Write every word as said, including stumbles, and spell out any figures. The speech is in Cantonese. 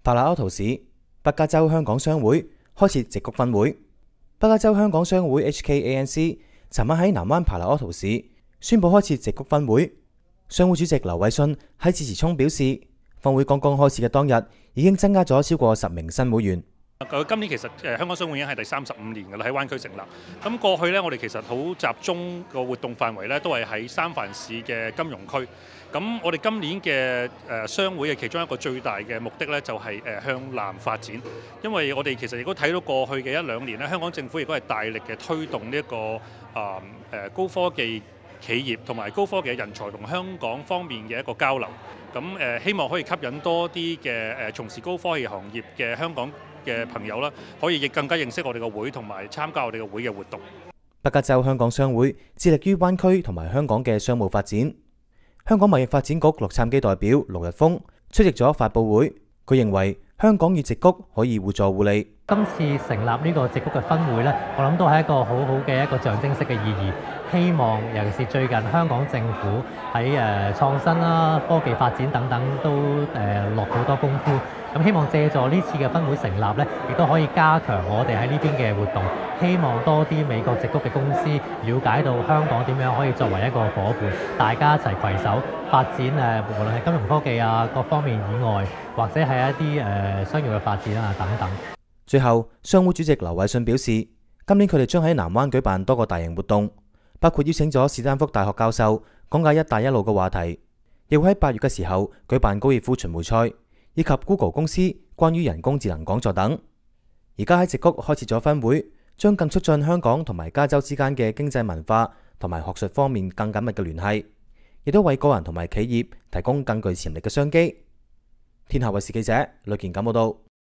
帕拉奧圖市北加州香港商會開設矽谷分會。北加州香港商會 H K A N C 尋晚喺南灣帕拉奧圖市宣布開設矽谷分會。商會主席劉偉信喺致辭中表示，分會剛剛開始嘅當日已經增加咗超過十名新會員。 今年其實誒香港商會已經係第三十五年㗎啦，喺灣區成立。咁過去咧，我哋其實好集中個活動範圍咧，都係喺三藩市嘅金融區。咁我哋今年嘅誒商會嘅其中一個最大嘅目的咧，就係誒向南發展。因為我哋其實亦都睇到過去嘅一兩年咧，香港政府亦都係大力嘅推動呢一個啊誒高科技企業同埋高科技嘅人才同香港方面嘅一個交流。咁誒希望可以吸引多啲嘅誒從事高科技行業嘅香港嘅朋友啦，可以亦更加認識我哋個會同埋參加我哋個會嘅活動。 北加州香港商會致力於灣區同埋香港嘅商務發展。香港貿易發展局洛杉磯代表盧日峰出席咗發佈會，佢認為香港與矽谷可以互助互利。 今次成立呢個矽谷嘅分會呢，我諗都係一個好好嘅一個象徵式嘅意義。希望尤其是最近香港政府喺誒創新啦、科技發展等等都誒落好多功夫。咁希望借助呢次嘅分會成立呢，亦都可以加強我哋喺呢邊嘅活動。希望多啲美國矽谷嘅公司了解到香港點樣可以作為一個夥伴，大家一齊攜手發展誒，無論係金融科技啊各方面以外，或者係一啲誒商業嘅發展啊等等。 最後，商會主席劉偉信表示，今年佢哋將喺南灣舉辦多個大型活動，包括邀請咗史丹福大學教授講解一帶一路嘅話題，亦會喺八月嘅時候舉辦高爾夫巡迴賽，以及 Google 公司關於人工智能講座等。而家喺矽谷開設咗分會，將更促進香港同埋加州之間嘅經濟文化同埋學術方面更緊密嘅聯繫，亦都為個人同埋企業提供更具潛力嘅商機。天下衛視記者呂健錦報道。